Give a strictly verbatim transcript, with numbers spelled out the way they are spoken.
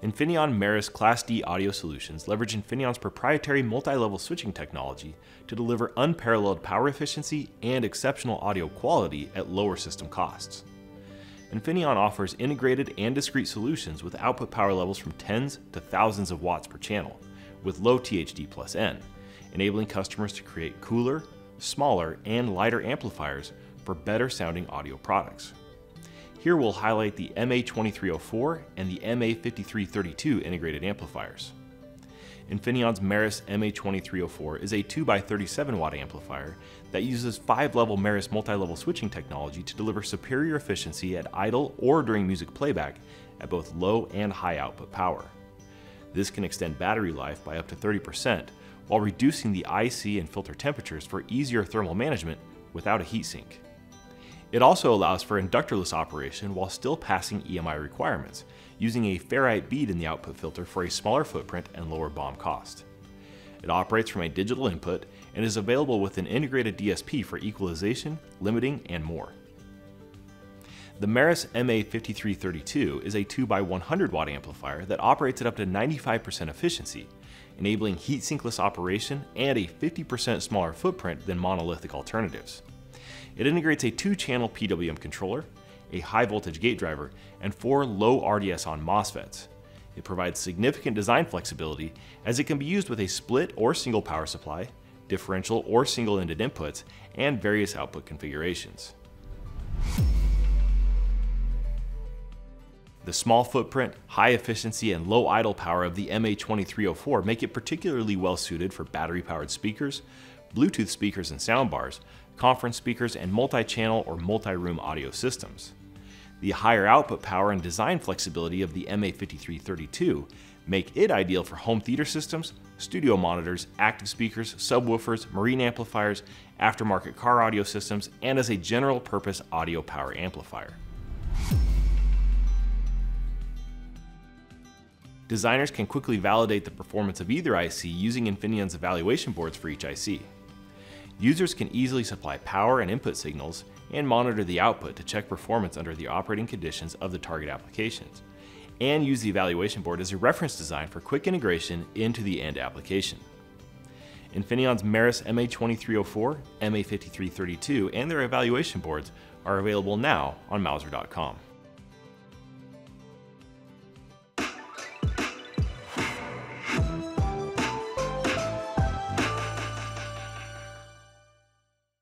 Infineon MERUS Class D audio solutions leverage Infineon's proprietary multi-level switching technology to deliver unparalleled power efficiency and exceptional audio quality at lower system costs. Infineon offers integrated and discrete solutions with output power levels from tens to thousands of watts per channel, with low T H D plus N, enabling customers to create cooler, smaller, and lighter amplifiers for better sounding audio products. Here we'll highlight the M A twenty-three oh four and the M A fifty-three thirty-two integrated amplifiers. Infineon's MERUS M A twenty-three oh four is a two by thirty-seven watt amplifier that uses five level MERUS multi-level switching technology to deliver superior efficiency at idle or during music playback at both low and high output power. This can extend battery life by up to thirty percent while reducing the I C and filter temperatures for easier thermal management without a heatsink. It also allows for inductorless operation while still passing E M I requirements, using a ferrite bead in the output filter for a smaller footprint and lower B O M cost. It operates from a digital input and is available with an integrated D S P for equalization, limiting, and more. The MERUS M A fifty-three thirty-two is a two by one hundred watt amplifier that operates at up to ninety-five percent efficiency, enabling heat-sinkless operation and a fifty percent smaller footprint than monolithic alternatives. It integrates a two channel P W M controller, a high voltage gate driver, and four low R D S on MOSFETs. It provides significant design flexibility as it can be used with a split or single power supply, differential or single-ended inputs, and various output configurations. The small footprint, high efficiency, and low idle power of the M A twenty-three oh four make it particularly well suited for battery-powered speakers, Bluetooth speakers and soundbars, conference speakers, and multi-channel or multi-room audio systems. The higher output power and design flexibility of the M A fifty-three thirty-two make it ideal for home theater systems, studio monitors, active speakers, subwoofers, marine amplifiers, aftermarket car audio systems, and as a general-purpose audio power amplifier. Designers can quickly validate the performance of either I C using Infineon's evaluation boards for each I C. Users can easily supply power and input signals and monitor the output to check performance under the operating conditions of the target applications, and use the evaluation board as a reference design for quick integration into the end application. Infineon's MERUS M A twenty-three oh four, M A fifty-three thirty-two, and their evaluation boards are available now on Mouser dot com.